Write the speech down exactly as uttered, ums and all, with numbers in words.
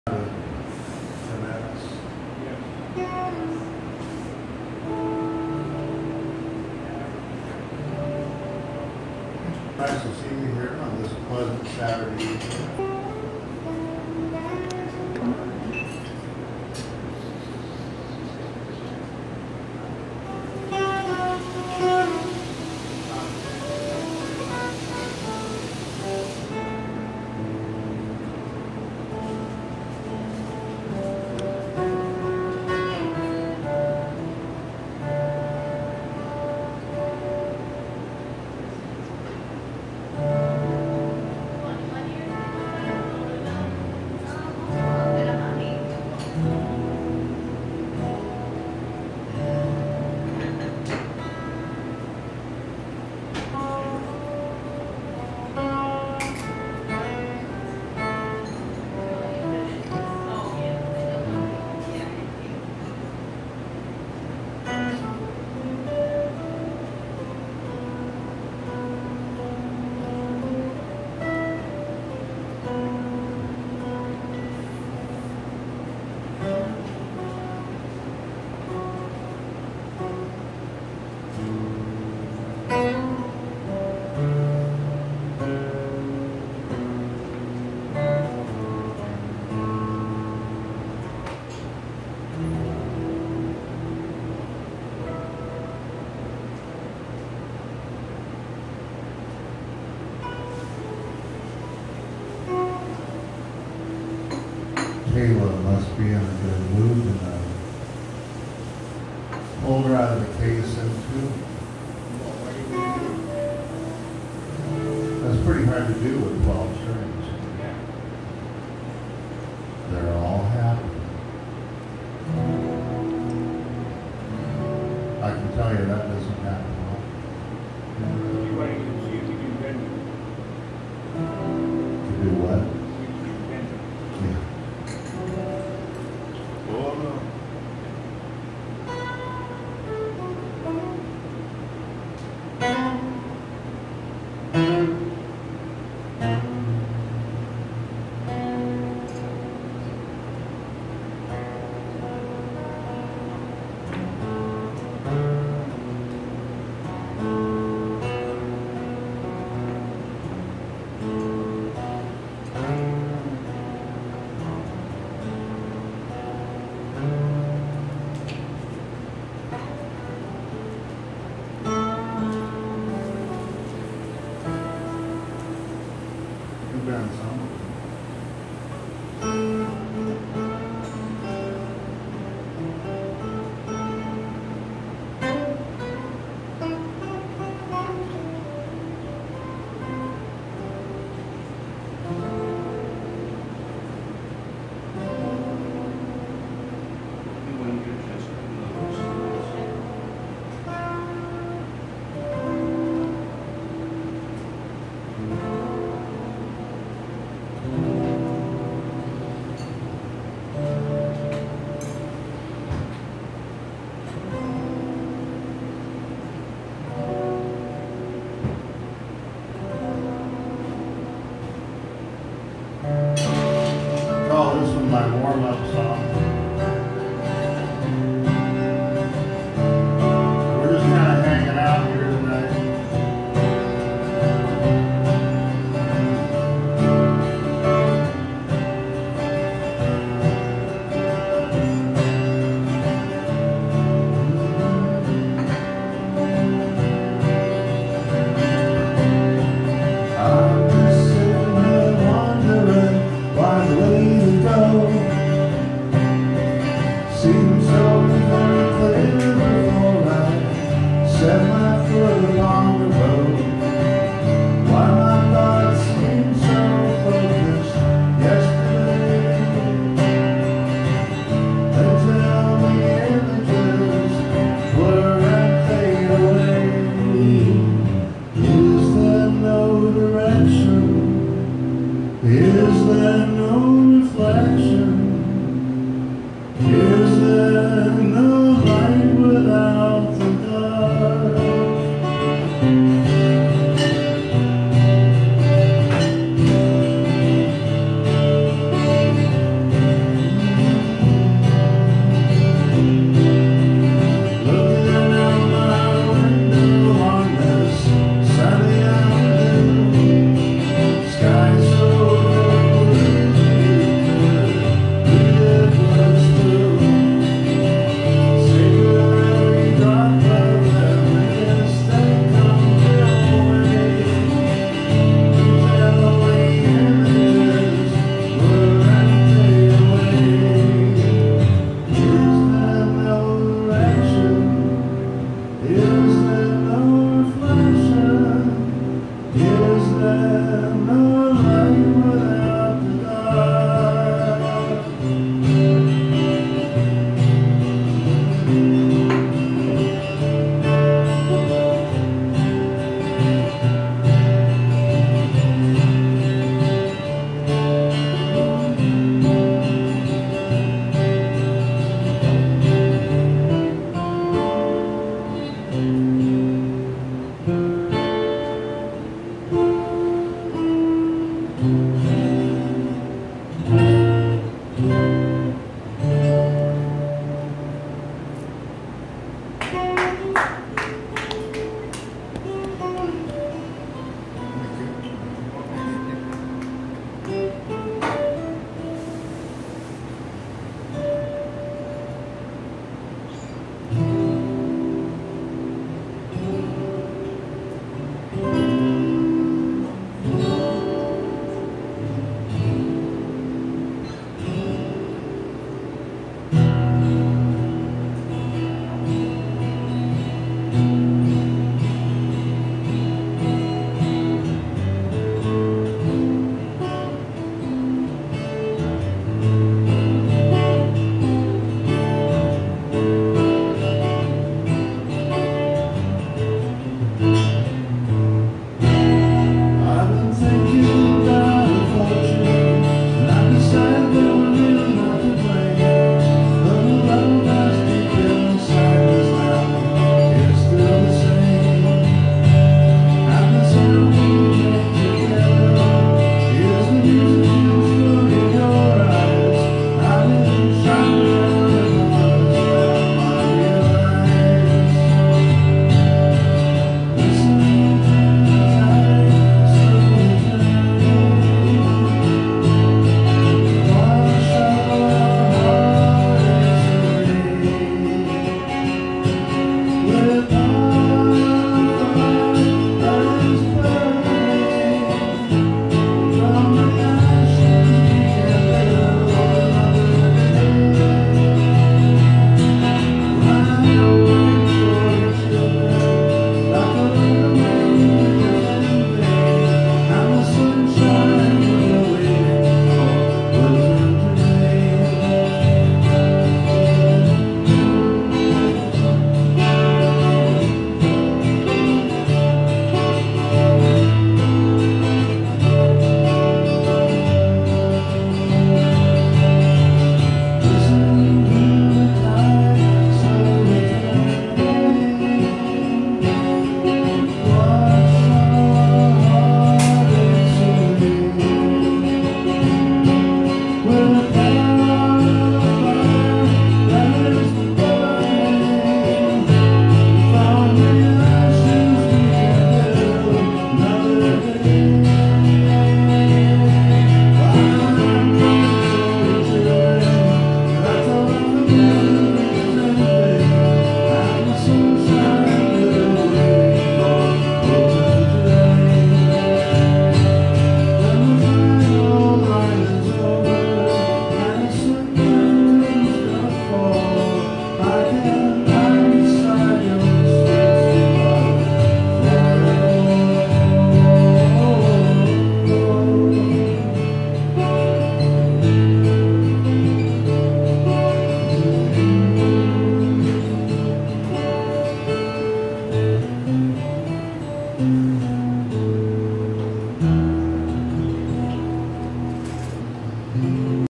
Nice to see you here on this pleasant Saturday evening. Kayla must be in a good mood tonight. Pulled her out of the case into. That's pretty hard to do with twelve strings. They're all happy. I can tell you that doesn't happen often. To do what? My warm-up song. We're just kind of hanging out here tonight. I'm just sitting here wondering why the way to go seems so very clear before I set my foot along the road. Why my thoughts seem so focused yesterday. They tell me images blur and fade away. Is there no direction? Is there no reflection? Is there no